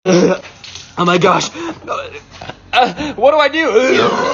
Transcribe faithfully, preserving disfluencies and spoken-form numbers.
Oh my gosh. Uh, what do I do?